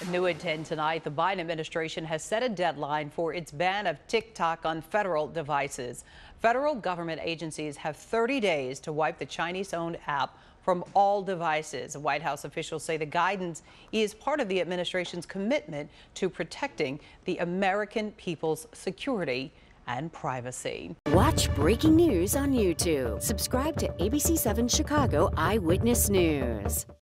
New at 10 tonight, the Biden administration has set a deadline for its ban of TikTok on federal devices. Federal government agencies have 30 days to wipe the Chinese-owned app from all devices. White House officials say the guidance is part of the administration's commitment to protecting the American people's security and privacy. Watch breaking news on YouTube. Subscribe to ABC7 Chicago Eyewitness News.